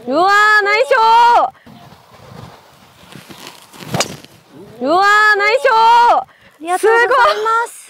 うわー、ナイスショー。うわー、ナイスショー。 ありがとうございます。